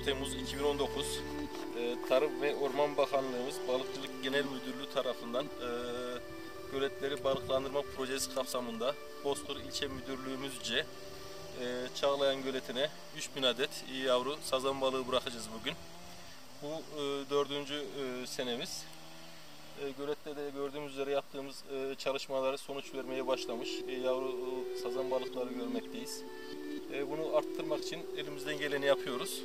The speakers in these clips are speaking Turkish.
Temmuz 2019 Tarım ve Orman Bakanlığımız Balıkçılık Genel Müdürlüğü tarafından göletleri balıklandırma projesi kapsamında Bozkır İlçe Müdürlüğümüzce Çağlayan Göleti'ne 3000 adet yavru sazan balığı bırakacağız bugün. Bu 4. senemiz. Gölette de gördüğümüz üzere yaptığımız çalışmaları sonuç vermeye başlamış. Yavru sazan balıkları görmekteyiz. Bunu arttırmak için elimizden geleni yapıyoruz.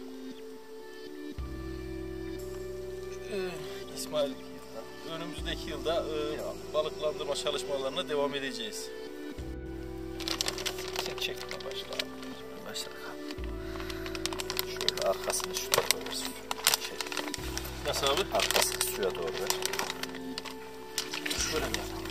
İsmail, önümüzdeki yılda balıklandırma çalışmalarına devam edeceğiz. Çek başla. Başla. Şöyle arkasını suya doğru ver. Nasıl abi? Arkasını suya doğru ver. Şöyle mi yapalım?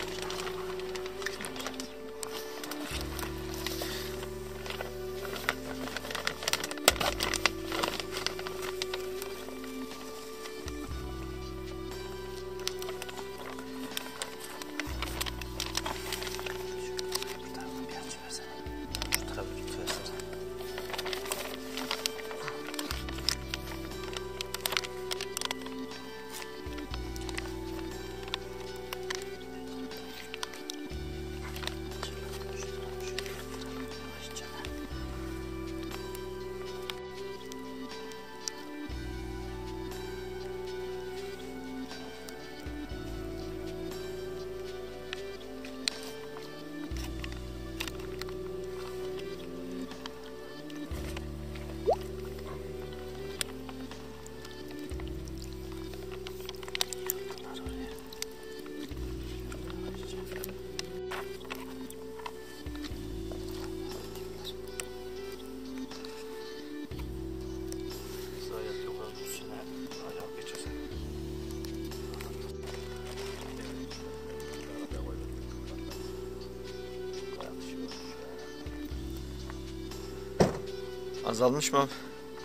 Azalmış mı?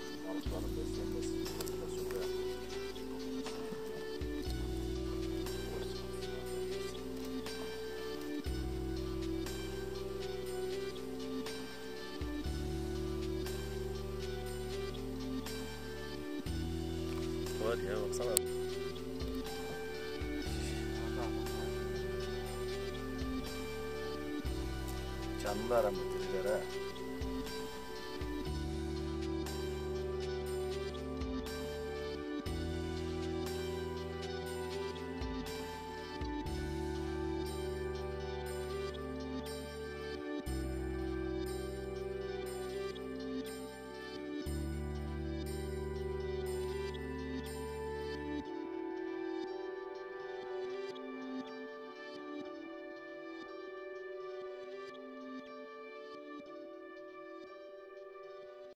Var ya, baksana. Canlı aramı diriler ha.